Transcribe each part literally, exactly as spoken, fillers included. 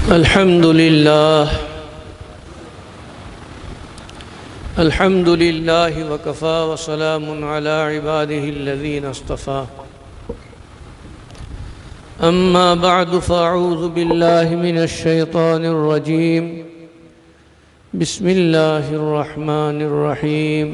الحمد لله الحمد لله وكفى وسلام على عباده الذين اصطفى أما بعد فأعوذ بالله من الشيطان الرجيم بسم الله الرحمن الرحيم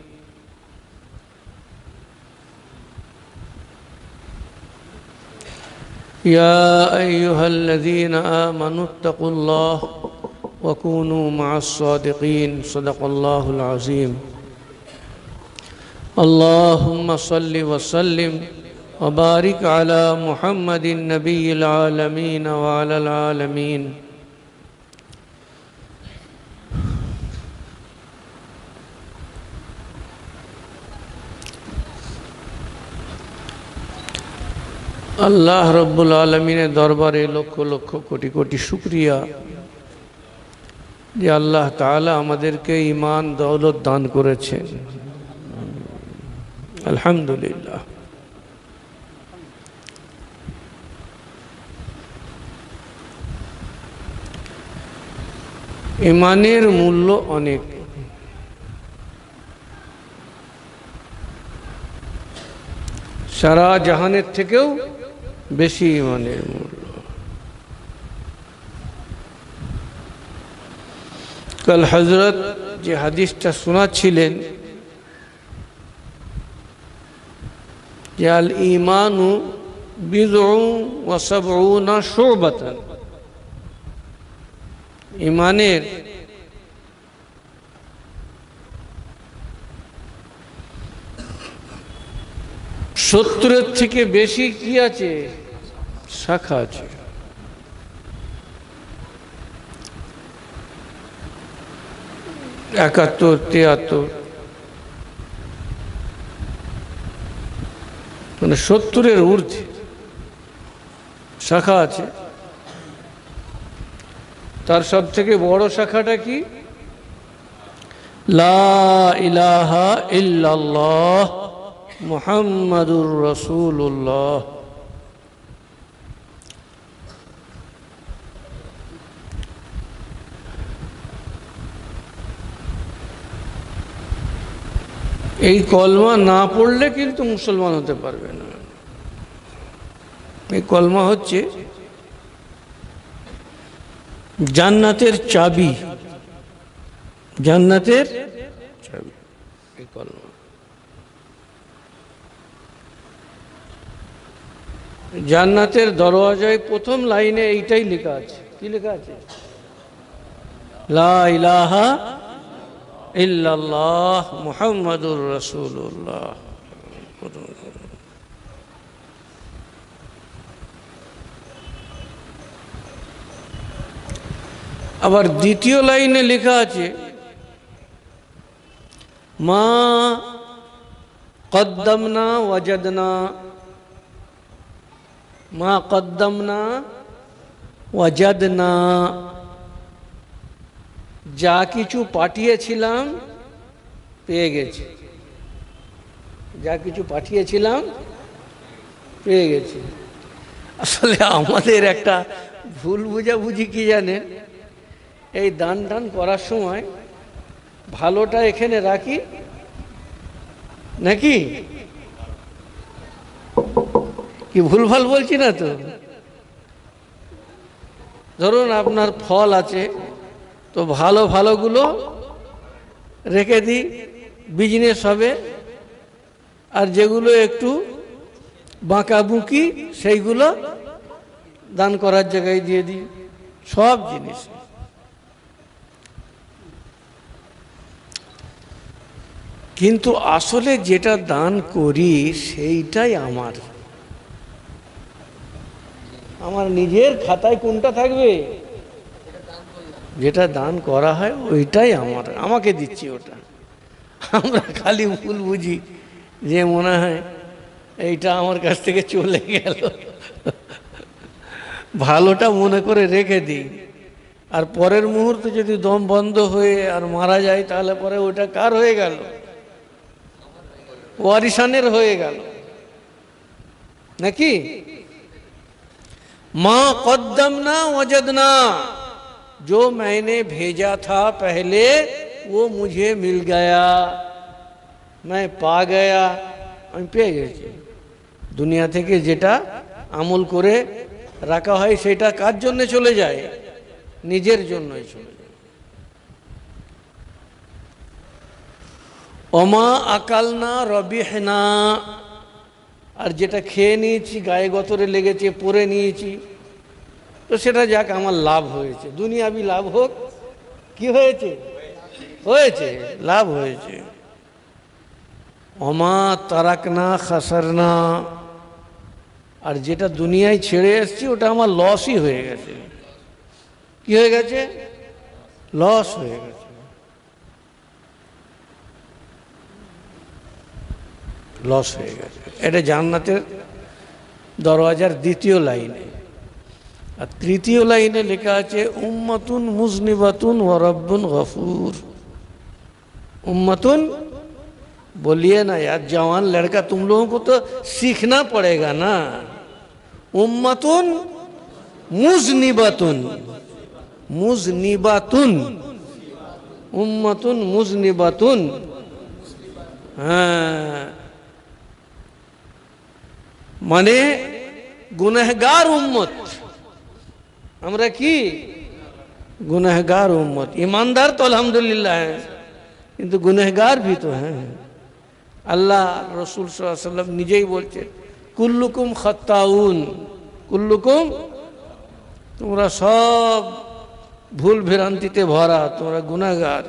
يا أيها الذين آمنوا اتقوا الله وكونوا مع الصادقين صدق الله العظيم اللهم صل وسلم وبارك على محمد النبي العالمين وعلى العالمين আল্লাহ রব্বুল আলমিনের দরবারে লক্ষ লক্ষ কোটি কোটি শুকরিয়া যে আল্লাহ তাআলা আমাদেরকে ঈমান দৌলত দান করেছেন। আলহামদুলিল্লাহ। ঈমানের মূল্য অনেক। সারা জাহানের থেকেও বেশি ঈমানের মূল্য। কাল হযরত যে হাদিসটা শোনাচ্ছিলেন যে আল ঈমানু বিদউন ওয়া সাবউনা শুবাতান, ঈমানের সত্তরের থেকে বেশি কি আছে? শাখা আছে। একাত্তর, তিয়াত্তর, মানে সত্তরের ঊর্ধ্বে শাখা আছে। তার সব থেকে বড় শাখাটা কি? লা ইলাহা ইল্লাল্লাহ মুহাম্মাদুর রাসূলুল্লাহ। এই কলমা না পড়লে কিন্তু মুসলমান হতে পারবে না। এই কলমা হচ্ছে জান্নাতের চাবি, জান্নাতের চাবি এই কলমা। জান্নাতের দরওয়াজায় প্রথম লাইনে এইটাই লেখা আছে। কি লেখা আছে? লা ইলাহা ইল্লাল্লাহ মুহাম্মাদুর রাসূলুল্লাহ। আবার দ্বিতীয় লাইনে লেখা আছে মা কদ্দামনা ওয়াজাদনা, মা কদ্দামনা ওয়াজাদনা, যা কিছু পাঠিয়েছিলাম পেয়ে গেছি, যা কিছু পাঠিয়েছিলাম পেয়ে গেছি। আসলে আমাদের একটা ভুল বুঝাবুঝি কি জানেন, এই দান টান করার সময় ভালোটা এখানে রাখি নাকি? কি ভুলভাল বলছি না তো? ধরুন আপনার ফল আছে, তো ভালো ভালোগুলো রেখে দিই, বিজনেস হবে। আর যেগুলো একটু বাঁকাবুকি সেইগুলো দান করার জায়গায় দিয়ে দিই। সব জিনিস কিন্তু আসলে যেটা দান করি সেইটাই আমার। আমার নিজের খাতায় কোনটা থাকবে? যেটা দান করা হয় ওইটাই আমার, আমাকে দিচ্ছি ওটা। আমরা খালি ভুল বুঝি যে মনে হয় এইটা আমার কাছ থেকে চলে গেল, ভালোটা মনে করে রেখে দিই। আর পরের মুহূর্তে যদি দম বন্ধ হয়ে আর মারা যায় তাহলে পরে ওটা কার হয়ে গেল? ওয়ারিসানের হয়ে গেল নাকি? मा कद्दमना वजदना, जो मैंने भेजा था पहले वो मुझे मिल गया, मैं पा गया। আমি পেয়ে গেছি। দুনিয়া থেকে যেটা আমল করে রাখা হয় সেটা কার জন্য চলে যায়? নিজের জন্যই চলে যায়। ওমা আকালনা রবিহনা, আর যেটা খেয়ে নিয়েছি গায়ে গতরে লেগেছে পরে নিয়েছি, তো সেটা যাক আমার লাভ হয়েছে, দুনিয়াবি লাভ হোক, কি হয়েছে? হয়েছে, লাভ হয়েছে। ওমা তারাকনা খাসারনা, আর যেটা দুনিয়ায় ছেড়ে এসেছি ওটা আমার লসই হয়ে গেছে। কি হয়ে গেছে? লস হয়ে গেছে। লস হয়ে গেছে। এটা জান্নাতের দরওয়াজার দ্বিতীয় লাইনে। আর তৃতীয় লাইনে লেখা আছে উম্মাতুন মুজনিবাতুন ওয়া রব্বুন গফুর। उम्मतुन, बोलिए ना यार जवान लड़का, तुम लोगों को तो सीखना पड़ेगा ना। उम्मतुन मुजनिबातुन, मुजनिबातुन, उम्मतुन मुजनिबातुन। हाँ, माने गुनहगार उम्मत। हमरा की गुनहगार उम्मत। ईमानदार तो अल्हम्दुलिल्लाह है, কিন্তু গুনাহগার भी तो हैं। আল্লাহ রসুল সাল্লাল্লাহু আলাইহি ওয়াসাল্লাম নিজেই বলছেন কুল্লুকুম খাত্তাউন, কুল্লুকুম, তোমরা সব ভুল ভ্রান্তিতে ভরা, তোমরা গুনাহগার।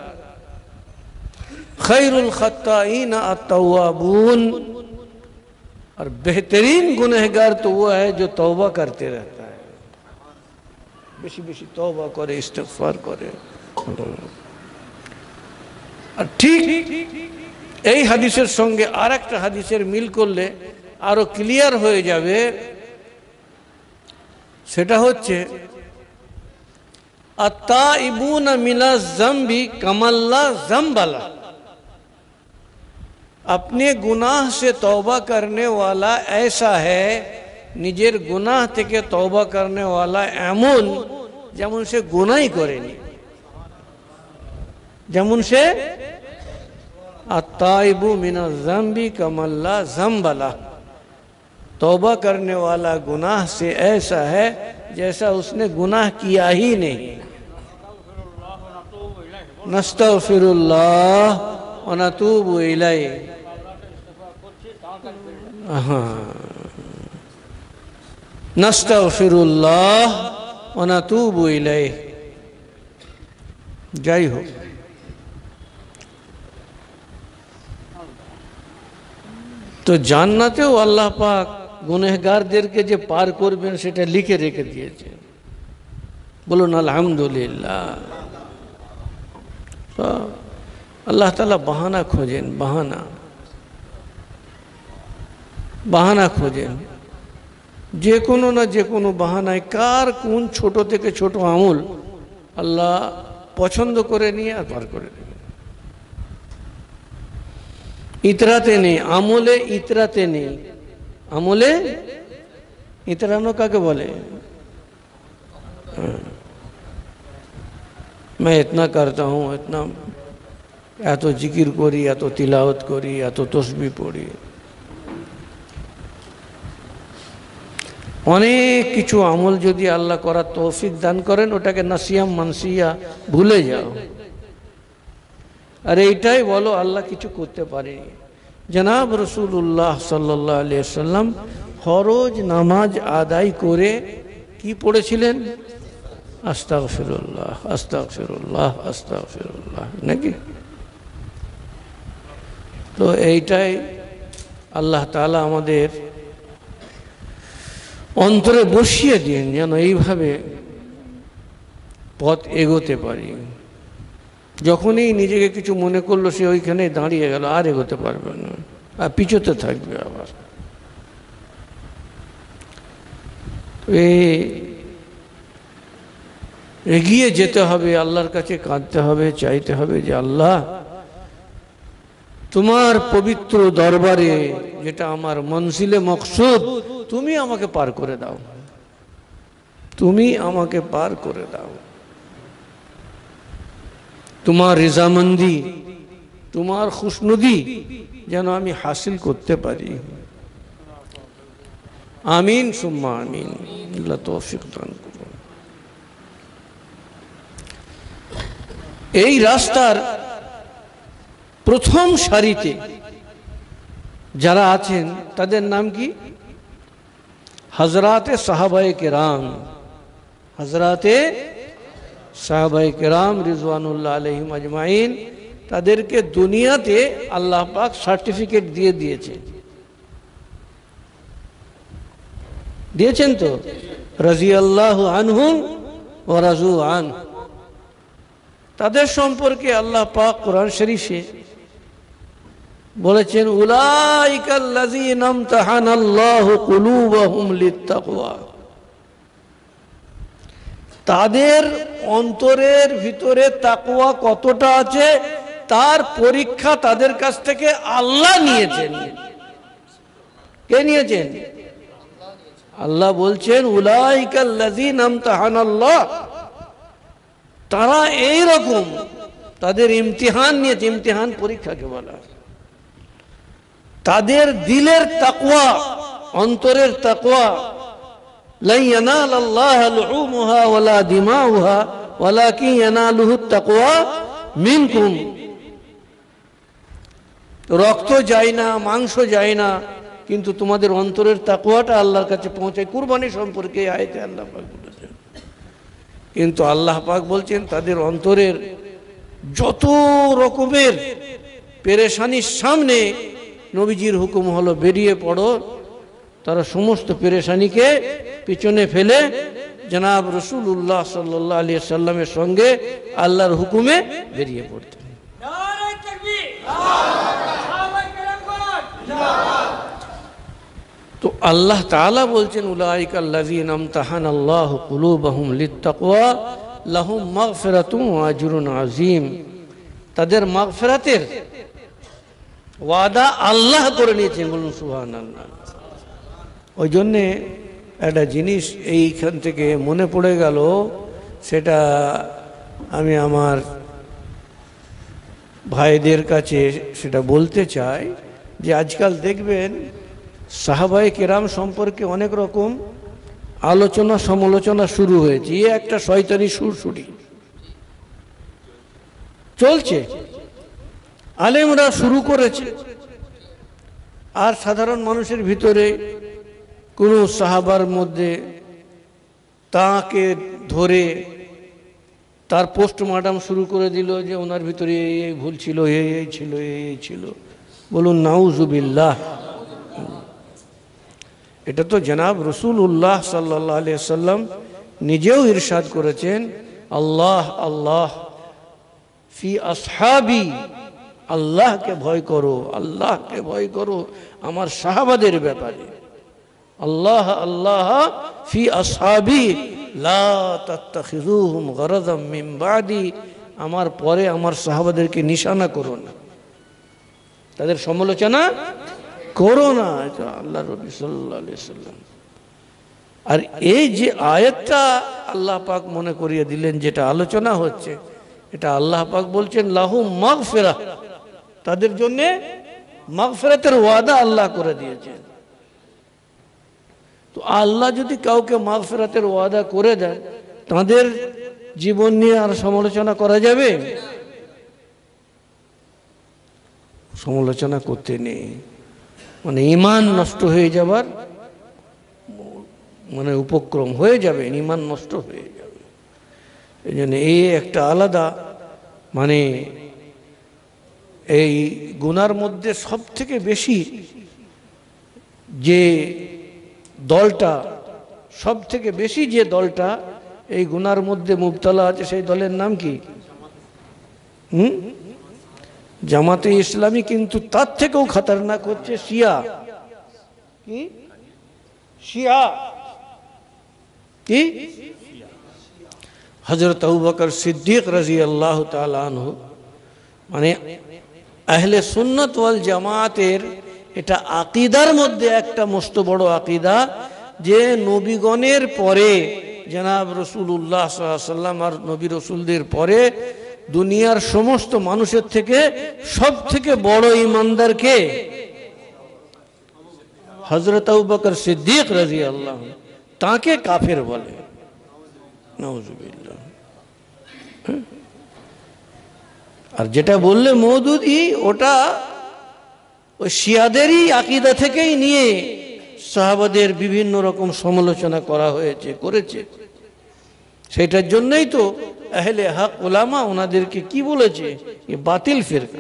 खैरुल खत्ताइन अत्तवाबून, और बेहतरीन गुनहगार तो वो है जो तौबा करते रहता है, बेशी बेशी तौबा करे, इस्तिगफार करे। আর ঠিক এই হাদিসের সঙ্গে আর একটা হাদিসের মিল করলে আরো ক্লিয়ার হয়ে যাবে। সেটা হচ্ছে আত্তাইবুনা মিনাজ যামবি কামাল্লা যামবালা, अपने गुनाह से तौबा करने वाला ऐसा है, निजेर गुनाह থেকে तौबा करने वाला এমন যেমন সে গুনাহই করেনি, যেমন সে আত্তাইবু মিনাজ যামবি কামাল্লা যামবালা, तौबा करने वाला गुनाह से ऐसा है जैसा उसने गुनाह किया ही नहीं। नस्तगफिरुल्लाह व नतूबु इलैह। हाँ, नस्तगफिरुल्लाह व नतूबु इलैह। যাই হোক, তো জান্নাতেও আল্লাহ পাক গুনাহগারদেরকে যে পার করবেন সেটা লিখে রেখে দিয়েছে। বলুন আলহামদুলিল্লাহ। তো আল্লাহ তাআলা বাহানা খোঁজেন, বাহানা বাহানা খোঁজেন, যে কোনো না যে কোনো বাহানায় কার কোন ছোট থেকে ছোট আমল আল্লাহ পছন্দ করে নিয়ে আর পার করে দেবেন। ইতরাতে নেই, আমলে ইতরাতে নেই। আমলে ইতরানো কাকে বলে? मैं इतना करता हूँ, इतना এত জিকির করি, এত তিলাওয়াত করি, এত তসবিহ পড়ি, অনেক কিছু আমল যদি আল্লাহ করার তৌফিক দান করেন ওটাকে নাসিয়াম মানসিয়া ভুলে যাও। আর এইটাই বলো আল্লাহ কিছু করতে পারেনি। জনাব রাসূলুল্লাহ সাল্লাল্লাহু আলাইহি ওয়াসাল্লাম ফরজ নামাজ আদায় করে কি পড়েছিলেন? আস্তাগফিরুল্লাহ, আস্তাগফিরুল্লাহ, আস্তাগফিরুল্লাহ, নাকি? তো এইটাই আল্লাহ তাআলা আমাদের অন্তরে বসিয়ে দিন, যেন এইভাবে পথ এগোতে পারি। যখনই নিজেকে কিছু মনে করলো সে ওইখানে দাঁড়িয়ে গেল, আর এগোতে পারবে না, আর পিছোতে থাকবে। আবার এই এগিয়ে যেতে হবে, আল্লাহর কাছে কাঁদতে হবে, চাইতে হবে যে আল্লাহ তোমার পবিত্র দরবারে যেটা আমার মনজিলে মকসুদ, তুমি আমাকে পার করে দাও। তুমি আমাকে পার করে দাও, তোমার রিজামন্দি, তোমার খুশনুদি যেন আমি হাসিল করতে পারি। আমিন সুম্মা আমিন। আল্লাহ তৌফিক দান করুন। এই রাস্তার প্রথম সারিতে যারা আছেন তাদের নাম কি? হযরতে সাহাবায়ে কেরাম। হযরতে সাহাবায়ে কেরাম রিজওয়ানুল্লাহ আলাইহিম আজমাইন, তাদেরকে দুনিয়াতে আল্লাহ পাক সার্টিফিকেট দিয়ে দিয়েছে, দিয়েছেন তো, রাজিয়াল্লাহু আনহুম ওয়া রাজু আন। তাদের সম্পর্কে আল্লাহ পাক কোরআন শরীফে বলেছেন, উলাইকাল্লাযীনা ইমতাহানাল্লাহু কুলুবাহুম লিত্তাকওয়া। তাদের অন্তরের ভিতরে তাকওয়া কতটা আছে তার পরীক্ষা তাদের কাছ থেকে আল্লাহ নিয়েছেন। কে নিয়েছেন? আল্লাহ বলছেন, উলাইকাল্লাযীনা ইমতাহানাল্লাহ, তারা এই রকম তাদের ইমতিহান নিয়েছে। ইমতিহান পরীক্ষাকে বলা। তাদের দিলের তাকওয়া, অন্তরের তাকওয়া, লা ইয়ানালাল্লাহু লুহুমুহা ওয়ালা দিমাউহা ওয়ালাকিন ইয়ানালুহুত তাকওয়া মিনকুম। রক্ত যায় না, মাংস যায় না, কিন্তু তোমাদের অন্তরের তাকওয়াটা আল্লাহর কাছে পৌঁছায়। কুরবানি সম্পর্কে আয়াতে আল্লাহ পাক বলেছেন। কিন্তু আল্লাহ পাক বলছেন তাদের অন্তরের যত রকমের পেরেশানির সামনে নবীজির হুকুম হলো বেরিয়ে পড়ো, তারা সমস্ত পেরেশানিকে পিছনে ফেলে জনাব রাসূলুল্লাহ সাল্লাল্লাহু আলাইহি সাল্লামের সঙ্গে আল্লাহর হুকুমে বেরিয়ে পড়তেন। তো আল্লাহ তাআলা বলছেন, উলাইকাল্লাযীনা ইমতাহানাল্লাহু কুলুবাহুম লিত্তাকওয়া লাহুম মাগফিরাতুন ওয়া আজরুন আযীম। তাদের মাগফিরাতের ওয়াদা আল্লাহ করে নিয়েছেন, বলুন সুবহানাল্লাহ। ওই জন্যে একটা জিনিস এইখান থেকে মনে পড়ে গেল, সেটা আমি আমার ভাইদের কাছে সেটা বলতে চাই, যে আজকাল দেখবেন সাহাবায়ে কেরাম সম্পর্কে অনেক রকম আলোচনা সমালোচনা শুরু হয়েছে। এ একটা শয়তানি সুরসুরি চলছে, আলেমরা শুরু করেছে, আর সাধারণ মানুষের ভিতরে কোনো সাহাবার মধ্যে তাকে ধরে তার পোস্টমর্টম শুরু করে দিল, যে ওনার ভিতরে এই এই ভুল ছিল, এই এই ছিল, এই এই ছিল। বলুন নাউজুবিল্লাহ। এটা তো জনাব রাসূলুল্লাহ সাল্লাল্লাহু আলাইহি সাল্লাম নিজেও ইরশাদ করেছেন, আল্লাহ আল্লাহ ফি আসহাবি, আল্লাহকে ভয় করো, আল্লাহকে ভয় করো আমার সাহাবাদের ব্যাপারে। আল্লাহ আল্লাহ ফি আসহাবি লা তাত্তাখিযুহুম গরাযাম মিন বাদি, আমার পরে আমার সাহাবাদেরকে নিশানা করো না, তাদের সমালোচনা করো না। আল্লাহ নবী সাল্লাল্লাহু আলাইহি সাল্লাম। আর এই যে আয়াতটা আল্লাহ পাক মনে করিয়ে দিলেন, যেটা আলোচনা হচ্ছে, এটা আল্লাহ পাক বলছেন লাহুম মাগফিরাহ, তাদের জন্য মাগফিরাতের ওয়াদা আল্লাহ করে দিয়েছেন। তো আল্লাহ যদি কাউকে মাগফিরাতের ওয়াদা করে দেন, তাদের জীবন নিয়ে আর সমালোচনা করা যাবে? সমালোচনা করতে নেই, মানে ঈমান নষ্ট হয়ে যাবার মানে উপক্রম হয়ে যাবে, ঈমান নষ্ট হয়ে যাবে। এই জন্য এই একটা আলাদা, মানে এই গুনার মধ্যে সব থেকে বেশি যে দলটা, সব থেকে বেশি যে দলটা এই গুনার মধ্যে মুবতলা আছে, সেই দলের নাম কি? হুম জামাতে ইসলামী। কিন্তু তার থেকেও খতরনাক হচ্ছে শিয়া। কি শিয়া? কি হযরত আবু বকর সিদ্দিক রাদিয়াল্লাহু তাআলা আনহু, মানে আহলে সুন্নাত ওয়াল জামাতের এটা আকীদার মধ্যে একটা মস্ত বড় আকীদা, যে নবীগণের পরে জনাব রাসূলুল্লাহ সাল্লাল্লাহু আলাইহি ওয়াসাল্লাম আর নবী রাসূলদের পরে দুনিয়ার সমস্ত মানুষের থেকে সব থেকে বড় ঈমানদার কে? হযরত আবু বকর সিদ্দিক রাদিয়াল্লাহু আনহু। তাকে কাফের বলে, নাউযুবিল্লাহ। আর যেটা বললে মওদুদি, ওটা ওই শিয়াদেরই আকীদা থেকেই নিয়ে সাহাবাদের বিভিন্ন রকম সমালোচনা করা হয়েছে, করেছে। সেটার জন্যই তো আহলে হক উলামা ওনাদেরকে কি বলেছে? ये বাতিল ফিরকা।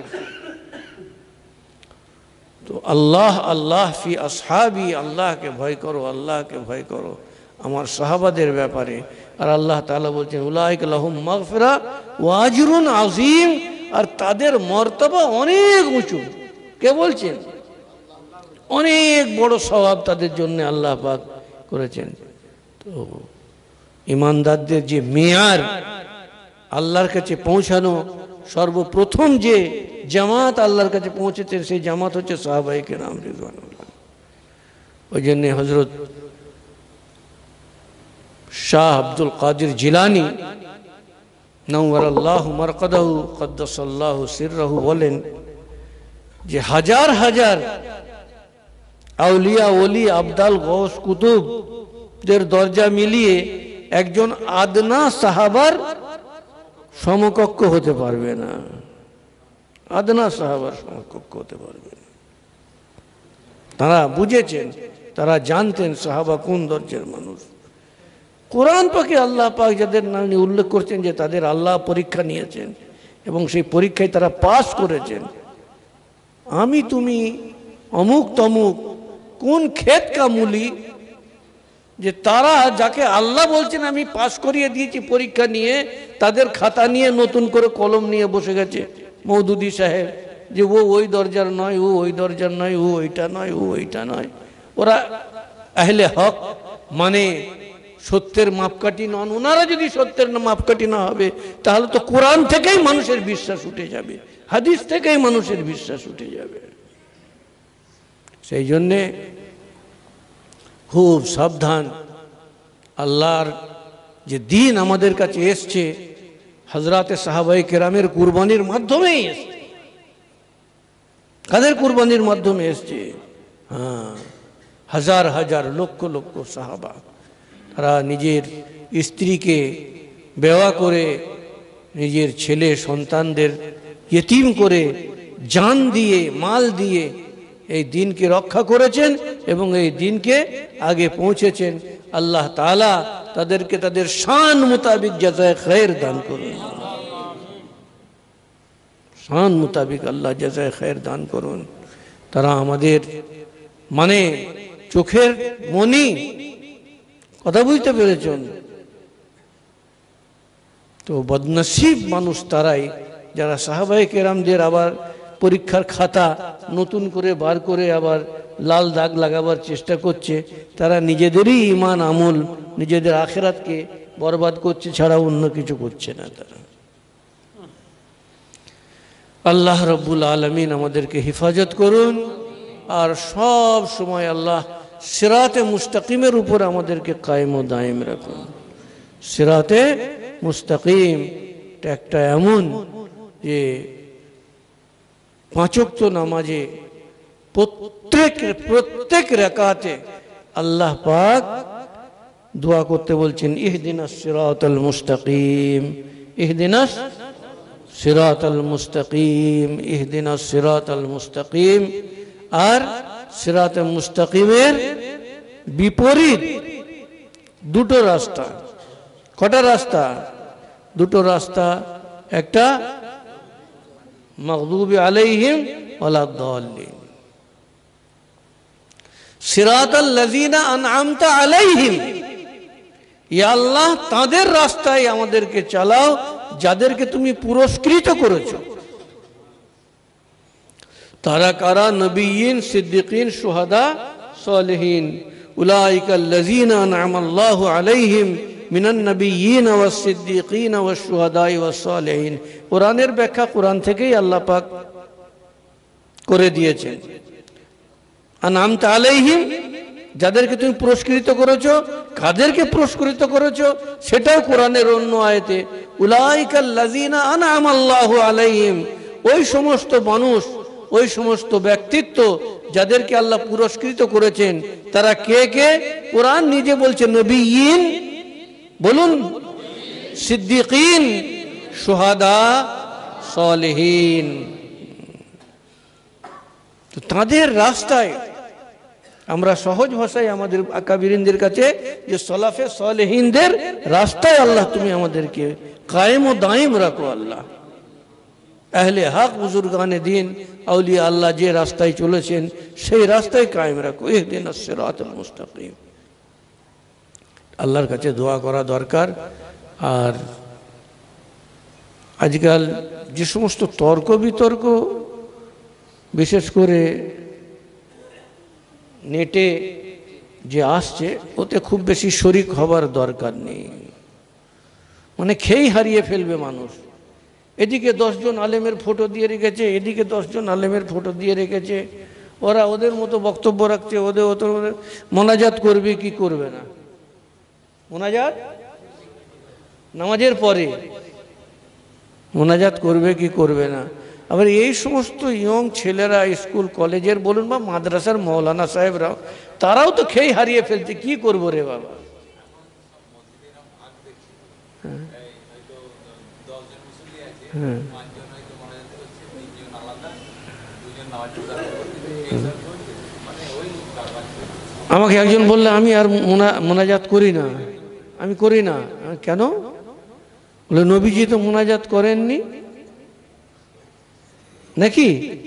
তো আল্লাহ আল্লাহ ফি আসহাবি, আল্লাহকে ভয় করো, আল্লাহকে ভয় করো আমার সাহাবাদের ব্যাপারে। আর আল্লাহ তাআলা বলছেন উলাইকা লাহুম মাগফিরা ওয়া আজরুন আযীম, আর তাদের মর্তবা অনেক উঁচু। কে বলছেন? অনেক বড় সওয়াব তাদের জন্য আল্লাহ পাক করেছেন। তো ঈমানদারদের যে মেয়ার আল্লাহর কাছে পৌঁছানো, সর্বপ্রথম যে জামাত আল্লাহর কাছে পৌঁছেছে সেই জামাত হচ্ছে সাহাবায়ে কেরাম রিজওয়ানুল্লাহ। ওই জন্য হযরত শাহ আব্দুল কাদের জিলানী নাওয়ারাল্লাহু মারকাদাহু কদ্দাসাল্লাহু সিররাহু বলেন যে হাজার হাজার আউলিয়া ওলি আবদাল গৌস কুতুবদের দরজা মিলিয়ে একজন আদনা সাহাবার সমকক্ষ হতে পারবে না, আদনা সাহাবার সমকক্ষ হতে পারবে না। তারা বুঝেছেন, তারা জানতেন সাহাবা কোন দরজার মানুষ। কোরআন পাকে আল্লাহ পাক যাদের নাম উল্লেখ করছেন যে তাদের আল্লাহ পরীক্ষা নিয়েছেন এবং সেই পরীক্ষায় তারা পাস করেছেন। আমি তুমি অমুক তমুক কোন ক্ষেত কামুলি যে তারা যাকে আল্লাহ বলছেন আমি পাস করিয়ে দিয়েছি পরীক্ষা নিয়ে, তাদের খাতা নিয়ে নতুন করে কলম নিয়ে বসে গেছে মওদুদি সাহেব যে ও ওই দরজার নয়, ও ওই দরজার নয়, ও ওইটা নয়, ও ওইটা নয়। ওরা আহলে হক মানে সত্যের মাপকাঠি নন। ওনারা যদি সত্যের মাপকাঠি না হবে তাহলে তো কোরআন থেকেই মানুষের বিশ্বাস উঠে যাবে, হাদিস থেকেই মানুষের বিশ্বাস উঠে যাবে। সেই জন্যে খুব সাবধান। আল্লাহর যে দিন আমাদের কাছে এসছে হযরতে সাহাবায়ে কেরামের কুরবানির মাধ্যমেই এসছে। কাদের কুরবানির মাধ্যমে এসছে? হ্যাঁ, হাজার হাজার লক্ষ লক্ষ সাহাবা তারা নিজের স্ত্রীকে বেওয়া করে, নিজের ছেলে সন্তানদের ইতিম করে, জান দিয়ে, মাল দিয়ে এই দিনকে রক্ষা করেছেন এবং এই দিনকে আগে পৌঁছেছেন। আল্লাহ তাআলা তাদেরকে তাদের শান মোতাবিক জাযায়ে খায়ের দান করুন, শান মোতাবিক আল্লাহ জাযায়ে খায়ের দান করুন। তারা আমাদের মানে চোখের মনি। কথা বুঝতে পেরেছেন? তো বদনসিব মানুষ তারাই যারা সাহাবায়ে কেরামদের আবার পরীক্ষার খাতা নতুন করে বার করে আবার লাল দাগ লাগাবার চেষ্টা করছে। তারা নিজেদেরই ঈমান আমল, নিজেদের আখিরাতকে বরবাদ করছে ছাড়া অন্য কিছু করছে না তারা। আল্লাহ রাব্বুল আলামিন আমাদেরকে হেফাজত করুন আর সব সময় আল্লাহ সিরাতে মুস্তাকিমের উপর আমাদেরকে কায়েম ও দায়েম রাখুন। সিরাতে মুস্তাকিম একটা এমন যে পাঁচ ওয়াক্ত নামাজে প্রত্যেক প্রত্যেক রাকাতে আল্লাহ পাক দোয়া করতে বলছেন ইহদিনাস সিরাতাল মুস্তাকিম, ইহদিনাস সিরাতাল মুস্তাকিম, ইহদিনাস সিরাতাল মুস্তাকিম। আর সিরাতে মুস্তাকিমের বিপরীত দুটো রাস্তা। কটা রাস্তা? দুটো রাস্তা। একটা মাগদুবি আলাইহিম ওয়ালা দাল্লিন, সিরাতাল লাযিনা আনআমতা আলাইহিম, ইয়া আল্লাহ তাদের রাস্তায় আমাদেরকে চালাও যাদেরকে তুমি পুরস্কৃত করেছো। তারা কারা? নবিয়িন, সিদ্দিকিন, শুহাদা, সালেহিন। উলাইকাল লাযিনা আনআমাল্লাহু আলাইহিম মিনান নবিয়িন ওয়াস সিদ্দিকিন ওয়াস শুহাদাই ওয়াস সালেহিন। কোরআনের ব্যাখ্যা কোরআন থেকেই আল্লাহ পাক করে দিয়েছেন। আনআমতা আলাইহিম যাদেরকে তুমি পুরস্কৃত করেছো, কাদেরকে পুরস্কৃত করেছো সেটাও কোরআনের অন্য আয়াতে, উলাইকাল লাযিনা আনআমা আল্লাহু আলাইহিম, ওই সমস্ত মানুষ, ওই সমস্ত ব্যক্তিত্ব যাদেরকে আল্লাহ পুরস্কৃত করেছেন তারা কে কে? কোরআন নিজে বলছে নবিয়িন, বলুন, সিদ্দিকিন, শুহাদা, সালেহিন। তো তাদের রাস্তায় আমরা সহজ ভাষায় আমাদের আকাবিরিনদের কাছে যে সলাফে সালেহিনদের রাস্তায় আল্লাহ তুমি আমাদেরকে কায়েম ও দায়েম রাখো। আল্লাহ আহলে হক বুজুর্গানে দিন আউলিয়া আল্লাহ যে রাস্তায় চলেছেন সেই রাস্তায় কায়েম রাখো। ইহদিনাস সিরাতাল মুস্তাকিম। আল্লাহর কাছে দোয়া করা দরকার। আর আজকাল যে সমস্ত তর্ক বিতর্ক বিশেষ করে নেটে যে আসছে ওতে খুব বেশি শরিক হবার দরকার নেই। মানে খেই হারিয়ে ফেলবে মানুষ। এদিকে দশজন আলেমের ফটো দিয়ে রেখেছে, এদিকে দশজন আলেমের ফটো দিয়ে রেখেছে, ওরা ওদের মতো বক্তব্য রাখছে, ওদের ওদের ওদের মোনাজাত করবে কি করবে না? মোনাজাত নামাজের পরে মোনাজাত করবে কি করবে না? আবার এই সমস্ত ইয়ং ছেলেরা স্কুল কলেজের বলুন বা মাদ্রাসার মৌলানা সাহেবরাও তারাও তো খেয়ে হারিয়ে ফেলছে। কি করবো রে বাবা? হ্যাঁ, আমাকে একজন বললে আমি আর মোনাজাত করি না, আমি করি না। কেন? বলে নবীজি তো মোনাজাত করেননি নাকি?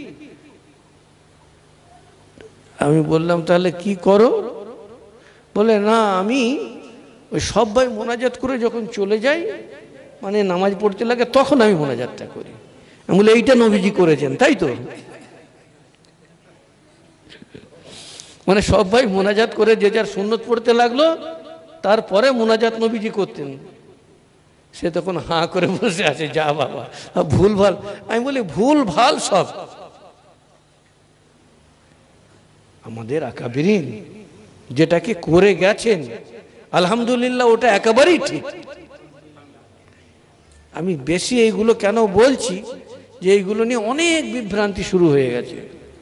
আমি বললাম তাহলে কি করো? বলে না, আমি ওই সবাই মোনাজাত করে যখন চলে যাই, মানে নামাজ পড়তে লাগে, তখন আমি মোনাজাতটা করি। আমি বলে এইটা নবীজি করেছেন তাই তো? মানে সবাই মোনাজাত করে যে যার সুন্নত পড়তে লাগলো, তারপরে মোনাজাত নবীজি করতেন। সে তখন হাঁ করে বসে আছে, যা বাবা ভুল ভাল। আমি বলি ভুল ভাল সব আমাদের আকাবিরিন যেটাকে করে গেছেন, আলহামদুলিল্লাহ, ওটা একেবারেই ঠিক। আমি বেশি এইগুলো কেন বলছি যে এইগুলো নিয়ে অনেক বিভ্রান্তি শুরু হয়ে গেছে।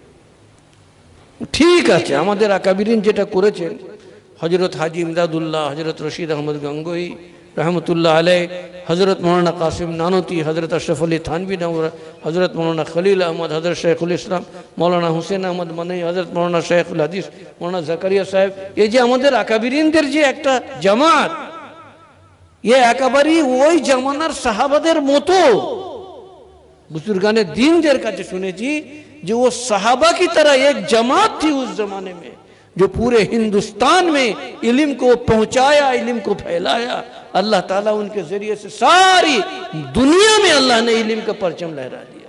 ঠিক আছে, আমাদের আকাবিরিন যেটা করেছেন, হজরত হাজি ইমদাদুল্লাহ, হজরত রশিদ আহমদ গঙ্গোই রহমতুল্লাহ আলাই, হজরত মৌলানা কাসিম নানতি, হজরত আশরফ আলী থানভী, হজরত মৌলানা খলিল আহমদ, হজরত শেখুল ইসলাম মৌলানা হুসেন আহমদ মানি, হজরত মৌলানা শেখুল হাদিস মৌলানা জাকারিয়া সাহেব, এই যে আমাদের আকাবিরিনদের যে একটা জামাত, ये একেবারেই ওই জামানার সাহাবাদের মতো। बुजुर्गाने दीन देर का सुने जी जो वो सहाबा की तरह एक जमात थी उस जमाने में, जो पूरे हिंदुस्तान में इल्म को पहुंचाया, इल्म को फैलाया। अल्लाह ताला उनके जरिए से सारी दुनिया में अल्लाह ने इल्म का परचम लहरा दिया।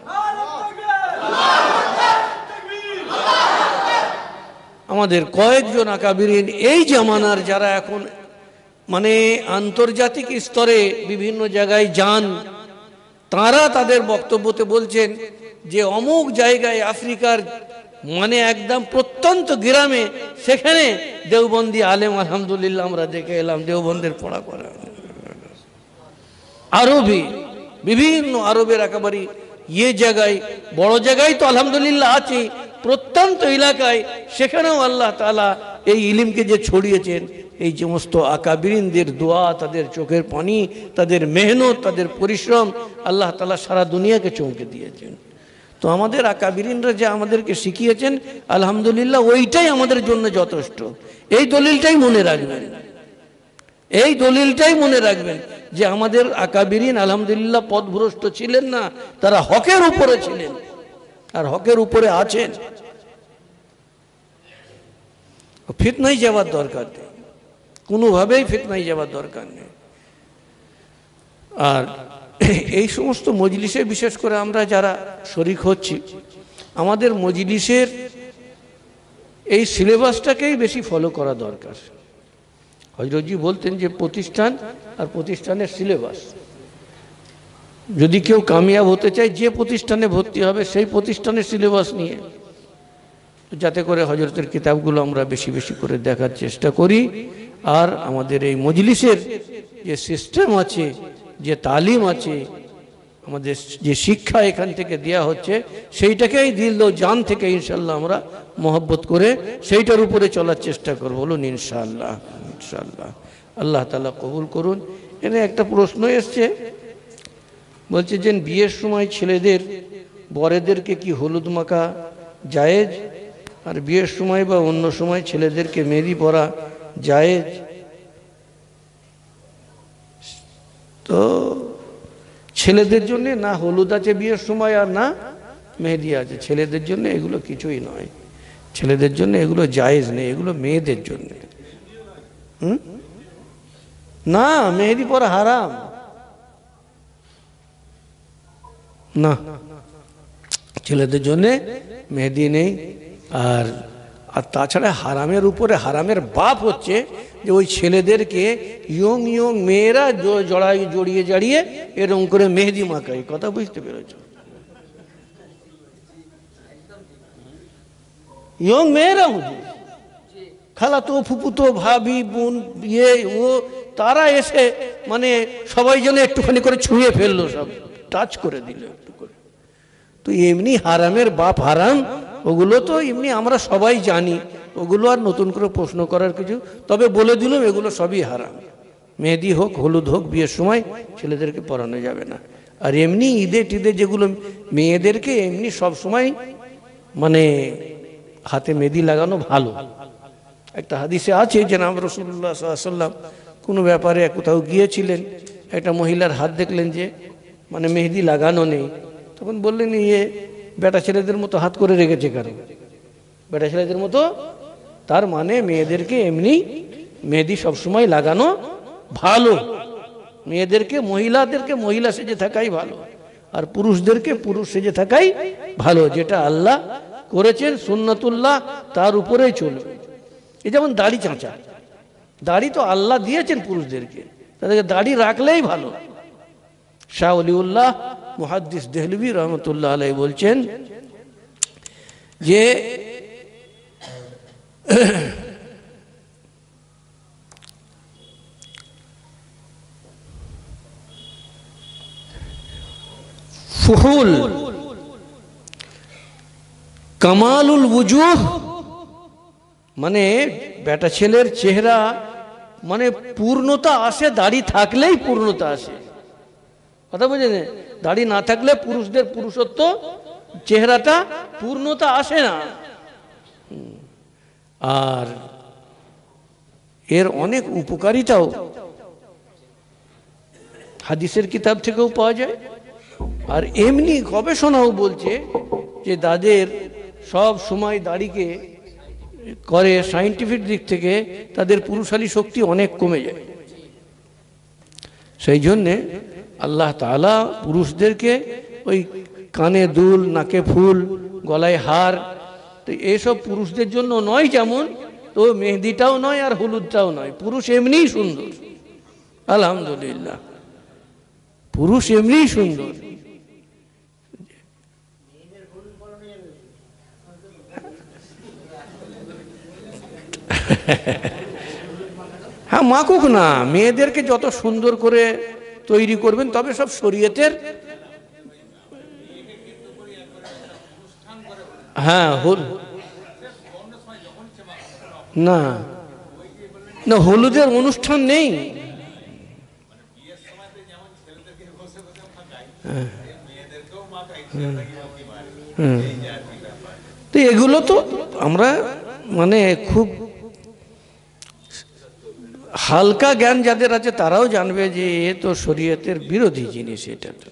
আমাদের কয়েকজন আকাবিরিন এই জামানার যারা এখন মানে আন্তর্জাতিক স্তরে বিভিন্ন জায়গায় যান, তারা তাদের বক্তব্যতে বলছেন যে অমুক জায়গায় আফ্রিকার মানে একদম প্রত্যন্ত গ্রামে সেখানে দেওবন্দি আলেম আলহামদুলিল্লাহ আমরা দেখে এলাম, দেওবন্দের পড়া করা। আরবি বিভিন্ন আরবের একেবারে ইয়ে জায়গায় বড় জায়গায় তো আলহামদুলিল্লাহ আছে, প্রত্যন্ত এলাকায় সেখানেও আল্লাহ তাআলা এই ইলমকে যে ছড়িয়েছেন, এই সমস্ত আকাবিরিনদের দোয়া, তাদের চোখের পানি, তাদের মেহনত, তাদের পরিশ্রম আল্লাহ তাআলা সারা দুনিয়াকে চমকে দিয়েছেন। তো আমাদের আকাবিরিনরা যে আমাদেরকে শিখিয়েছেন আলহামদুলিল্লাহ ওইটাই আমাদের জন্য যথেষ্ট। এই দলিলটাই মনে রাখবেন, এই দলিলটাই মনে রাখবেন যে আমাদের আকাবিরিন আলহামদুলিল্লাহ পথভ্রষ্ট ছিলেন না, তারা হকের উপরে ছিলেন আর হকের উপরে আছেন। ফিতনায় যাওয়ার দরকার নেই, কোনোভাবেই ফিতনায় যাওয়ার দরকার নেই। আর এই সমস্ত মজলিসে বিশেষ করে আমরা যারা শরিক হচ্ছি, আমাদের মজলিসের এই সিলেবাসটাকেই বেশি ফলো করা দরকার। হযরতজি বলতেন যে প্রতিষ্ঠান আর প্রতিষ্ঠানের সিলেবাস, যদি কেউ কামিয়াব হতে চায় যে প্রতিষ্ঠানে ভর্তি হবে সেই প্রতিষ্ঠানের সিলেবাস নিয়ে, যাতে করে হজরতের কিতাবগুলো আমরা বেশি বেশি করে দেখার চেষ্টা করি। আর আমাদের এই মজলিসের যে সিস্টেম আছে, যে তালিম আছে, আমাদের যে শিক্ষা এখান থেকে দেওয়া হচ্ছে, সেইটাকেই দিল ও জান থেকে ইনশাল্লাহ আমরা মহব্বত করে সেইটার উপরে চলার চেষ্টা করবো। বলুন ইনশাআল্লাহ। ইনশাআল্লাহ আল্লাহ তাআলা কবুল করুন। এখানে একটা প্রশ্ন এসছে, বলছে যে বিয়ের সময় ছেলেদের বরেদেরকে কি হলুদ মাখা জায়েজ, আর বিয়ের সময় বা অন্য সময় ছেলেদেরকে মেহেদি পরা জায়েজ? তো ছেলেদের জন্য না হলুদ আছে বিয়ের সময়, আর না মেহেদি আছে। ছেলেদের জন্য এগুলো কিছুই নয়, ছেলেদের জন্য এগুলো জায়েজ নেই, এগুলো মেয়েদের জন্য। হুম না, মেহেদি পরা হারাম না, ছেলেদের জন্য মেহেদি নেই। আর আর তাছাড়া হারামের উপরে হারামের বাপ হচ্ছে যে ওই ছেলেদেরকে ইয়ং ইয়ং মেয়েরা জড়াই জড়িয়ে জড়িয়ে এরকম করে মেহেদি মাখায়। কথা বুঝতে পেরেছ? ইয়ং মেয়েরা হচ্ছে খালাতো ফুপুতো ভাবি বোন ইয়ে ও, তারা এসে মানে সবাই যেন একটুখানি করে ছুঁয়ে ফেললো, সব টাচ করে দিল একটু করে। তো এমনি হারামের বাপ হারাম, ওগুলো তো এমনি আমরা সবাই জানি, ওগুলো আর নতুন করে প্রশ্ন করার কিছু। তবে বলে দিলাম এগুলো সবই হারাম। মেহেদি হোক হলুদ হোক বিয়ের সময় ছেলেদেরকে পরানো যাবে না। আর এমনি ঈদে টিদে যেগুলো মেয়েদেরকে এমনি সব সময় মানে হাতে মেহেদি লাগানো ভালো। একটা হাদিসে আছে যে নাম রাসূলুল্লাহ সাল্লাল্লাহু আলাইহি ওয়াসাল্লাম কোনো ব্যাপারে কোথাও গিয়েছিলেন, একটা মহিলার হাত দেখলেন যে মানে মেহেদি লাগানো নেই, তখন বললেন ইয়ে বেটা ছেলেদের মতো হাত করে রেখেছে কারণ, বেটা ছেলেদের মতো, তার মানে মেয়েদেরকে এমনি মেহেদি সবসময় লাগানো ভালো। মেয়েদেরকে মহিলাদেরকে মহিলা সেজে থাকাই ভালো, আর পুরুষদেরকে পুরুষ সেজে থাকাই ভালো। যেটা আল্লাহ করেছেন সুন্নাতুল্লাহ, তার উপরেই চলবে। এই যেমন দাড়ি চাঁচা, দাড়ি তো আল্লাহ দিয়েছেন পুরুষদেরকে, তাদেরকে দাড়ি রাখলেই ভালো। শাহ ওলিউল্লাহ মুহাদ্দিস দেহলভী রহমতুল্লাহ আলাইহি বলছেন যে ফুহুল কামালুল ওজুহ, মানে বেটা ছেলের চেহারা মানে পূর্ণতা আসে দাড়ি থাকলেই পূর্ণতা আসে। কথা বুঝেছেন? দাড়ি না থাকলে পুরুষদের পুরুষত্ব চেহারাটা পূর্ণতা আসে না। আর এর অনেক উপকারিতাও হাদিসের কিতাব থেকেও পাওয়া যায়। আর এমনি গবেষণাও বলছে যে তাদের সব সময় দাড়িকে করে সায়েন্টিফিক দিক থেকে তাদের পুরুষালী শক্তি অনেক কমে যায়। সেই জন্যে আল্লাহ তাআলা পুরুষদেরকে ওই কানে দুল, নাকে ফুল, গলায় হার, তো এইসব পুরুষদের জন্য নয়, যেমন তো মেহেদিটাও নয় আর হলুদটাও নয়। পুরুষ এমনিই সুন্দর, আলহামদুলিল্লাহ, পুরুষ এমনিই সুন্দর। হ্যাঁ মাকুক না, মেয়েদেরকে যত সুন্দর করে তৈরি করবেন, তবে সব শরীয়তের হ্যাঁ না না হলুদের অনুষ্ঠান নেই। তো এগুলো তো আমরা মানে খুব হালকা জ্ঞান যাদের আছে তারাও জানবে যে এ তো শরীয়তের বিরোধী জিনিস। এটা তো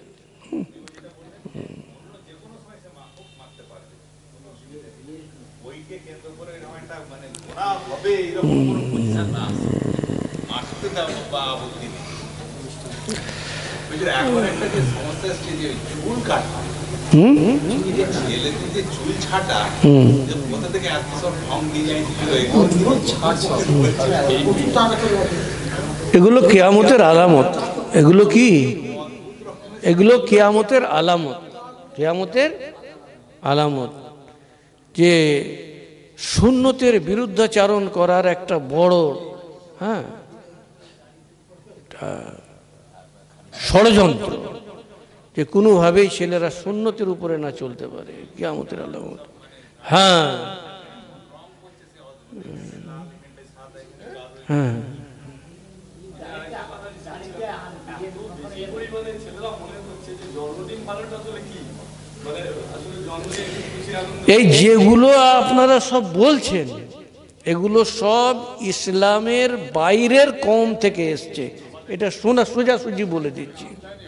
এগুলো কিয়ামতের আলামত। এগুলো কি? এগুলো কিয়ামতের আলামত, কিয়ামতের আলামত। যে সুন্নতের বিরুদ্ধাচারণ করার একটা বড় হ্যাঁ ষড়যন্ত্র, যে কোনোভাবেই ছেলেরা সুন্নতের উপরে না চলতে পারে কিয়ামতের আলামত। হ্যাঁ হ্যাঁ এই যেগুলো আপনারা সব বলছেন এগুলো সব ইসলামের বাইরের কওম থেকে এসছে, এটা শোনা সোজাসুজি বলে দিচ্ছি।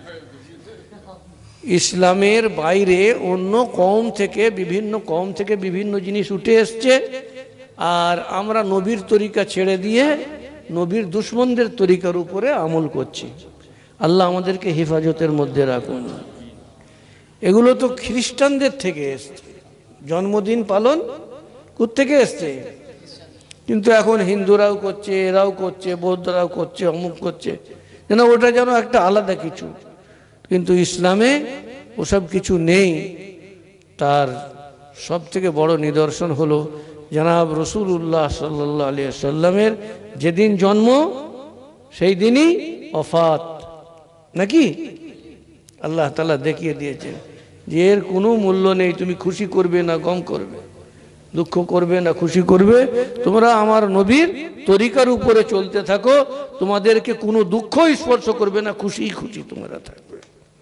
ইসলামের বাইরে অন্য কওম থেকে বিভিন্ন কওম থেকে বিভিন্ন জিনিস উঠে এসছে, আর আমরা নবীর তরিকা ছেড়ে দিয়ে নবীর দুশমনদের তরিকার উপরে আমল করছি। আল্লাহ আমাদেরকে হেফাজতের মধ্যে রাখুন। এগুলো তো খ্রিস্টানদের থেকে এসছে, জন্মদিন পালন কোত্থেকে এসছে? কিন্তু এখন হিন্দুরাও করছে, এরাও করছে, বৌদ্ধরাও করছে, অমুক করছে, যেন ওটা যেন একটা আলাদা কিছু। কিন্তু ইসলামে ওসব কিছু নেই। তার সব থেকে বড় নিদর্শন হলো জনাব রসুল্লাহ সাল্লাল্লাহু আলাইহি সাল্লামের যেদিন জন্ম সেই দিনই ওফাত, নাকি? আল্লাহ তাআলা দেখিয়ে দিয়েছেন যে এর কোনো মূল্য নেই, তুমি খুশি করবে না গম করবে, দুঃখ করবে না খুশি করবে, তোমরা আমার নবীর তরিকার উপরে চলতে থাকো, তোমাদেরকে কোনো দুঃখ স্পর্শ করবে না, খুশি খুশি তোমরা থাকবে।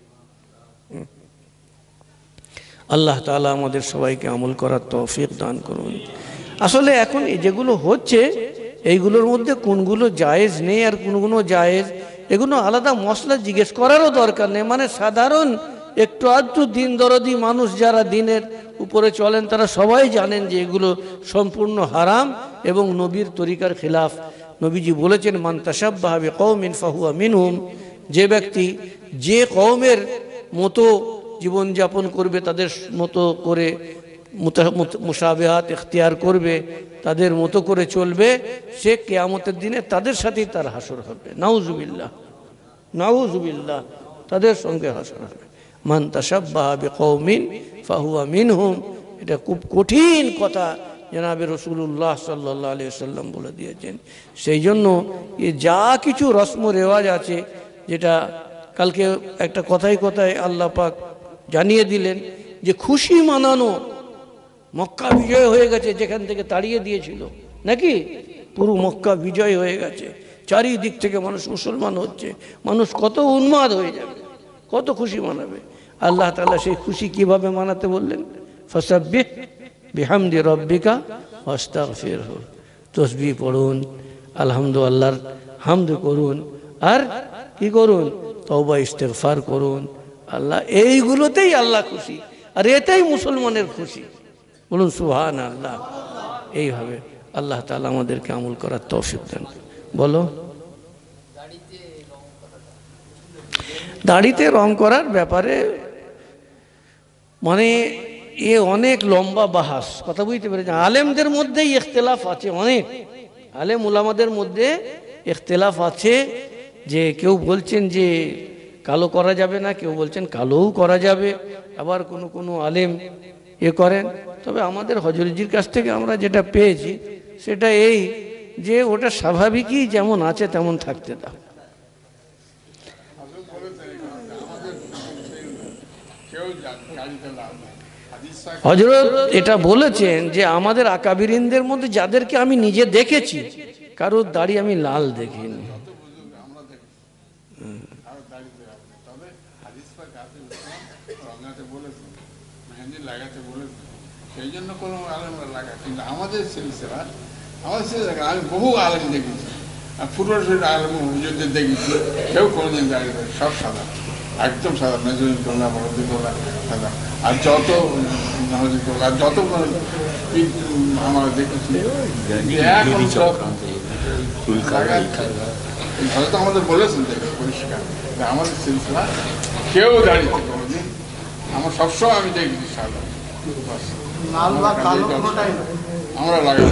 আল্লাহ তাআলা আমাদের সবাইকে আমল করার তৌফিক দান করুন। আসলে এখন যেগুলো হচ্ছে এইগুলোর মধ্যে কোনগুলো জায়েজ নেই আর কোনগুলো জায়েজ, এগুলো আলাদা মশলা জিজ্ঞেস করারও দরকার নেই। মানে সাধারণ একটু আধটু দিন দরদি মানুষ যারা দিনের উপরে চলেন তারা সবাই জানেন যে এগুলো সম্পূর্ণ হারাম এবং নবীর তরিকার খিলাফ। নবীজি বলেছেন মান তাশাব্বাহা বিকওমিন ফাহুয়া মিনহুম, যে ব্যক্তি যে কওমের মতো জীবনযাপন করবে, তাদের মতো করে মুশাবিহাত ইখতিয়ার করবে, তাদের মতো করে চলবে, সে কিয়ামতের দিনে তাদের সাথেই তার হাসর হবে। নাউজুবিল্লাহ নাউজুবিল্লাহ, তাদের সঙ্গে হাসর হবে। মান তাশাব্বাহা বিকওমিন ফাহুয়া মিনহুম, এটা খুব কঠিন কথা জনাবে রাসূলুল্লাহ সাল্লাল্লাহু আলাইহি ওয়াসাল্লাম বলে দিয়েছেন। সেই জন্য এ যা কিছু রসম রেওয়াজ আছে, যেটা কালকে একটা কথাই কথায় আল্লাহ পাক জানিয়ে দিলেন যে খুশি মানানো, মক্কা বিজয় হয়ে গেছে, যেখান থেকে তাড়িয়ে দিয়েছিল, নাকি পুরো মক্কা বিজয় হয়ে গেছে, চারিদিক থেকে মানুষ মুসলমান হচ্ছে, মানুষ কত উন্মাদ হয়ে যাবে, কত খুশি মানাবে। আল্লাহ তাআলা সেই খুশি কিভাবে মানাতে বললেন? ফাসাব্বিহ বিহামদি রাব্বিকা ওয়াস্তাগফিরহু, তাসবিহ পড়ুন, আলহামদুলিল্লাহর হামদ করুন, আর কি করুন? তওবা ইস্তেগফার করুন। আল্লাহ এইগুলোতেই আল্লাহ খুশি, আর এটাই মুসলমানের খুশি। বলুন সুবহানাল্লাহ। এইভাবে আল্লাহ তাআলা আমাদেরকে আমল করার তৌফিক দেন। বলো, দাড়িতে রং করার ব্যাপারে মানে এ অনেক লম্বা বাহাস, কথা বুঝতে পেরেছেন? আলেমদের মধ্যেই ইখতিলাফ আছে, অনেক আলেম উলামাদের মধ্যে ইখতিলাফ আছে। যে কেউ বলছেন যে কালো করা যাবে না, কেউ বলছেন কালোও করা যাবে, আবার কোনো কোনো আলেম এ করেন। তবে আমাদের হযরতজির কাছ থেকে আমরা যেটা পেয়েছি সেটা এই যে ওটা স্বাভাবিকই যেমন আছে তেমন থাকতে দাও। হযরত এটা বলেছেন যে আমাদের আকাবিরিনদের মধ্যে যাদেরকে আমি নিজে দেখেছি, কারোর দাড়ি আমি লাল দেখিনি। সেই জন্য কোনো আলেমরা লাগায়, কিন্তু আমাদের সিলসিলা আমাদের সিলসিলা আমি বহু আলেম দেখেছি, আর পুরো আলেম হুজুরদের দেখেছি, কেউ কোনোদিন দাঁড়িয়ে দেয়, সব সাদা, একদম সাদা, মেজরিটোলা বড়দিটোলা সাদা। আর যত আর যত আমরা দেখেছি এখন সব হয়তো আমাদের বলেছেন দেখে পরিষ্কার, আমাদের সিলসিলা কেউ দাঁড়িয়ে কোনোদিন, আমার সবসময় আমি দেখেছি সাদা। আমরা লাগাই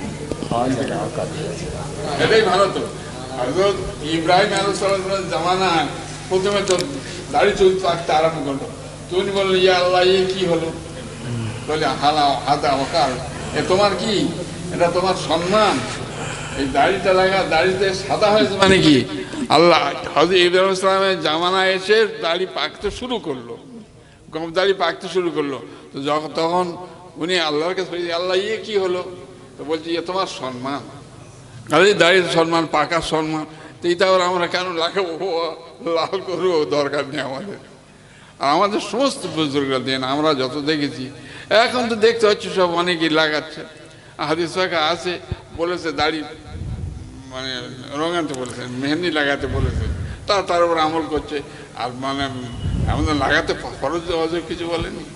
এটাই ভালো। তো হযরত ইব্রাহিম আলাইহিস সালামের জামানায় প্রথমে তো দাড়ি চুল রাখতে আরম্ভ করলো, তুমি বললে ইয়া আল্লাহ, এ কি হলো? বলে হালা হাদা ওয়াকার এ তোমার কি, এটা তোমার সম্মান। এই দাড়িটা লাগা, দাড়িতে সাদা হয়েছে মানে কি, আল্লাহ হযরত ইব্রাহিম ইসলামের জামানা এসে দাড়ি পাকতে শুরু করলো, গম দাড়ি পাকতে শুরু করলো। তো যখন তখন উনি আল্লাহর কাছে বলছি, আল্লাহ ইয়ে কি হলো? তো বলছি এ তোমার সম্মান, আরে দাড়ির সম্মান, পাকার সম্মান। তো এটা আবার আমরা কেন লাগাবো, লাল করবো, দরকার নেই আমাদের। আর আমাদের সমস্ত বুজুর্গরা দেন, আমরা যত দেখেছি, এখন তো দেখতে হচ্ছে সব অনেকেই লাগাচ্ছে। হাদিস পাকে আছে, বলেছে দাড়ি মানে রঙাতে বলেছে, মেহেন্দি লাগাতে বলেছে, তারা তার উপর আমল করছে। আর মানে আমাদের লাগাতে ফরজ অজর কিছু বলেনি।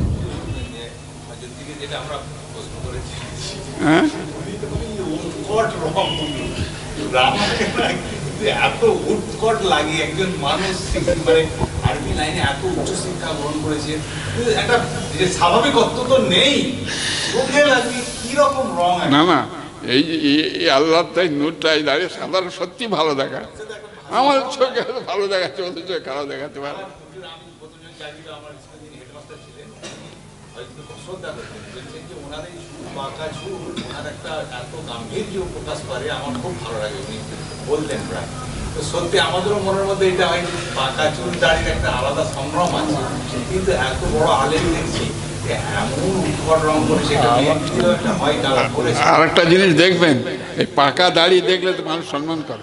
হ্যাঁ, এত উৎকট লাগে একজন মানুষ মানে আরবি লাইনে এত উচ্চ শিক্ষা গ্রহণ করেছে, একটা যে স্বাভাবিকত্ব তো নেই, চোখে লাগে কিরকম রং। না না, এই যে এই আল্লাহ তাই নূরটাই দাঁড়িয়ে সাধারণ সত্যি ভালো দেখা, আমার চোখে ভালো দেখাচ্ছে, ওদের চোখে খারাপ দেখাতে পারে। সত্যি আমাদেরও মনের মধ্যে এটা হয়, পাকা চুল দাড়ির একটা আলাদা সংগ্রাম আছে, কিন্তু এত বড় আলেম দেখছি এমন উৎকট রং করে সেটা হয় কালার করে। আর একটা জিনিস দেখবেন, এই পাকা দাড়ি দেখলে তো মানুষ সম্মান করে,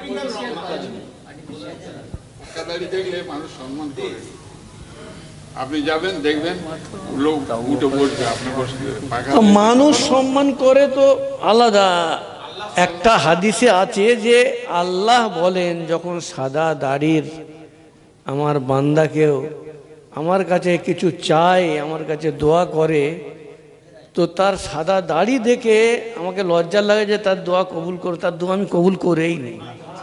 পাকা দাড়ি দেখলে মানুষ সম্মান করে। আপনি যাবেন দেখবেন লোক উঠে বসবে, আপনি বসবে। মানুষ সম্মান করে তো আলাদা। একটা হাদিসে আছে যে আল্লাহ বলেন, যখন সাদা দাড়ির আমার বান্দাকেও আমার কাছে কিছু চায়, আমার কাছে দোয়া করে, তো তার সাদা দাড়ি দেখে আমাকে লজ্জা লাগে যে তার দোয়া কবুল করে, তার দোয়া আমি কবুল করেই নেই।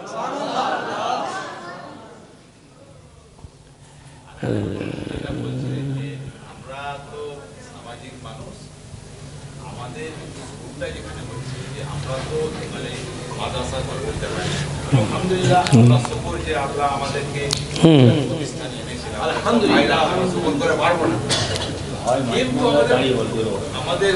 আমরা তো সামাজিক মানুষ, আমাদের স্কুলটা যেখানে হচ্ছে আমরা তো মানে মাদ্রাসা করতে পারি। আলহামদুলিল্লাহ, আল্লাহ শুকর যে আল্লাহ আমাদেরকে প্রতিষ্ঠানে এনেছিলেন, আলহামদুলিল্লাহ আমরা শুকর করে পারবো না। কিন্তু আমাদের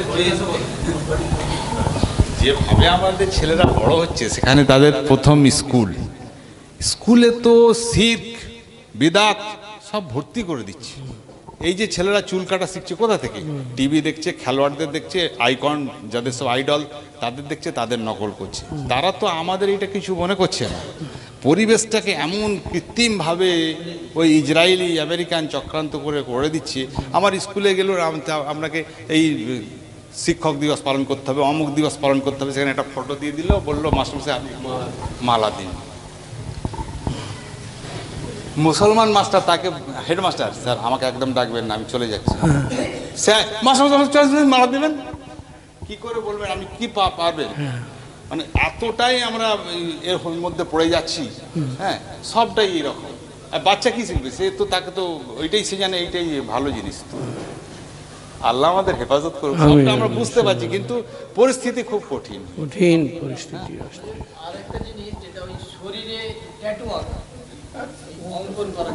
যেভাবে আমাদের ছেলেরা বড় হচ্ছে, সেখানে তাদের প্রথম স্কুল, স্কুলে তো শিখ বিদাত সব ভর্তি করে দিচ্ছে। এই যে ছেলেরা চুল কাটা শিখছে কোথা থেকে? টিভি দেখছে, খেলোয়াড়দের দেখছে, আইকন যাদের সব আইডল তাদের দেখছে, তাদের নকল করছে। তারা তো আমাদের এটা কিছু মনে করছে না। পরিবেশটাকে এমন কৃত্রিমভাবে ওই ইসরায়েলি আমেরিকান চক্রান্ত করে করে দিচ্ছে। আমার স্কুলে গেলেও আপনাকে এই শিক্ষক দিবস পালন করতে হবে, অমুক দিবস পালন করতে হবে, সেখানে একটা ফটো দিয়ে দিল, বললো মাস্টারমশাই আপনি মালা দিন। মুসলমান মাস্টার তাকে হেডমাস্টার, স্যার আমাকে একদম ডাকবেন না, আমি চলে যাচ্ছি। স্যার মাস্টার মারা দেবেন, কি করে বলবেন, আমি কি পারবেন? মানে এতটাই আমরা এর মধ্যে পড়ে যাচ্ছি। হ্যাঁ, সবটাই এরকম। আর বাচ্চা কি শিখবে? সে তো তাকে তো ওইটাই সে জানে, এইটাই ভালো জিনিস। আল্লাহ আমাদের হেফাজত করুক। সবটা আমরা বুঝতে পারছি, কিন্তু পরিস্থিতি খুব কঠিন কঠিন পরিস্থিতি। আরেকটা জিনিস যেটা ওই শরীরে ট্যাটু আঁকা, অঙ্কন করা,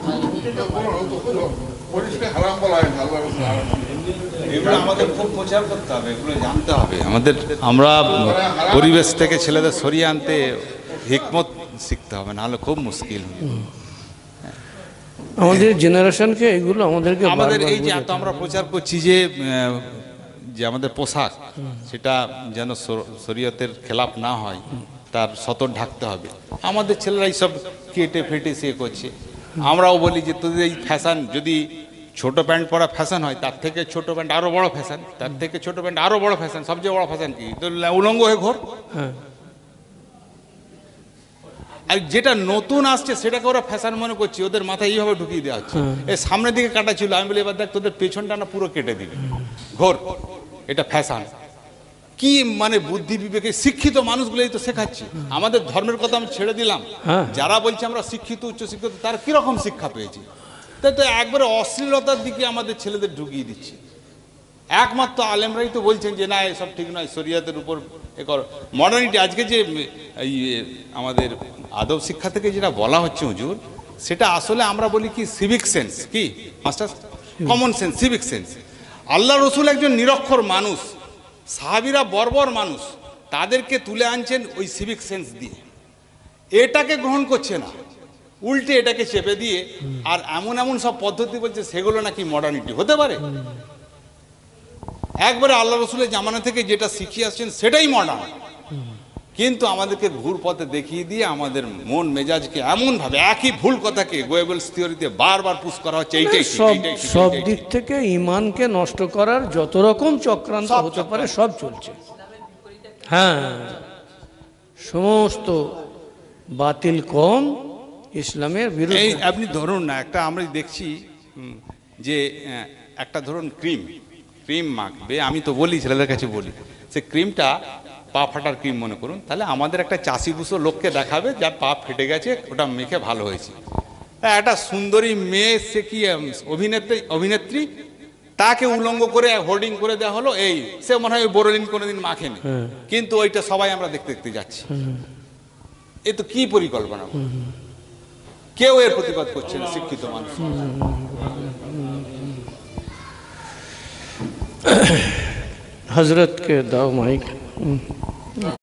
এগুলো আমাদের খুব প্রচার করতে হবে, এগুলো জানতে হবে আমাদের। আমরা পরিবেশ থেকে ছেলেদের সরিয়ে আনতে হিকমত শিখতে হবে, নাহলে খুব মুশকিল। আমাদের জেনারেশনকে এগুলো আমাদেরকে আমাদের এই যে এত আমরা প্রচার করছি যে যে আমাদের পোশাক, সেটা যেন শরীয়তের খেলাফ না হয়, তার সতর ঢাকতে হবে। আমাদের ছেলেরা এইসব কেটে ফেটে সে করছে। আমরাও বলি যে তোদের এই ফ্যাশন, যদি ছোট প্যান্ট পরা ফ্যাশন হয়, তার থেকে ছোট প্যান্ট আরো বড় ফ্যাশন, তার থেকে ছোট প্যান্ট আরো বড় ফ্যাশন, সবচেয়ে বড় ফ্যাশন কি? তো উলঙ্গ হয়ে ঘোর। আর যেটা নতুন আসছে সেটাকে ওরা ফ্যাশন মনে করছে, ওদের মাথায় এইভাবে ঢুকিয়ে দেওয়া হচ্ছে। এই সামনের দিকে কাটা ছিল, আমি বলি এবার দেখ তোদের পেছনটা না পুরো কেটে দিবে, ঘোর, এটা ফ্যাশন। কি মানে বুদ্ধি বিবেকে শিক্ষিত মানুষগুলোই তো শেখাচ্ছে। আমাদের ধর্মের কথা আমি ছেড়ে দিলাম, যারা বলছে আমরা শিক্ষিত উচ্চ শিক্ষিত, তারা কিরকম শিক্ষা পেয়েছে? তাই তো একবারে অশ্লীলতার দিকে আমাদের ছেলেদের ঢুকিয়ে দিচ্ছে। একমাত্র আলেমরাই তো বলছেন যে না এসব ঠিক নয়, শরিয়তের উপর এ করো। মডার্নিটি আজকে যে এই আমাদের আদব শিক্ষা থেকে যেটা বলা হচ্ছে হুজুর, সেটা আসলে আমরা বলি কি সিভিক সেন্স, কি master, common sense, civic sense. Allah রসুল একজন নিরক্ষর মানুষ, সাহাবীরা বর্বর মানুষ, তাদেরকে তুলে আনছেন ওই সিভিক সেন্স দিয়ে, এটাকে গ্রহণ করছে না, উল্টে এটাকে চেপে দিয়ে আর এমন এমন সব পদ্ধতি বলছে সেগুলো নাকি মডার্নিটি হতে পারে। একবারে আল্লাহ রসুলের জামানা থেকে যেটা শিখিয়ে আসছেন সেটাই মডার্ন, কিন্তু আমাদেরকে ভুল পথে দেখিয়ে দিয়ে আমাদের মন মেজাজকে এমন ভাবে একই ভুল কথাকে গোয়েবলস থিওরিতে বারবার পুশ করা হচ্ছে। এইটাই ঠিক, সব এইটাই ঠিক, সব এইটাই দিক ঠিক। থেকে ইমানকে নষ্ট করার যত রকম চক্রান্ত সব হতে পারে সব চলছে। হ্যাঁ, সমস্ত বাতিল কম ইসলামের এই বিরুদ্ধে। আপনি ধরুন না একটা আমরা দেখছি হুম, যে আহ, একটা ধরুন ক্রিম ক্রিম মাখবে, আমি তো বলি ছেলেদের কাছে বলি, সে ক্রিমটা পা ফাটার ক্রিম মনে করুন, তাহলে আমাদের একটা চাষি বুসো লোককে দেখাবে যার পা ফেটে গেছে ওটা মেখে ভালো হয়েছে। হ্যাঁ, একটা সুন্দরী মেয়ে সে কি উম, অভিনেত্রী অভিনেত্রী তাকে উলঙ্গ করে হোর্ডিং করে দেওয়া হলো, এই সে মনে হয় বোরোলিন কোনোদিন মাখেনি, কিন্তু ওইটা সবাই আমরা দেখতে দেখতে যাচ্ছি। এ তো কি পরিকল্পনা, কেউ এর প্রতিবাদ করছে না শিক্ষিত মানুষ। হজরতকে দাও মাইক।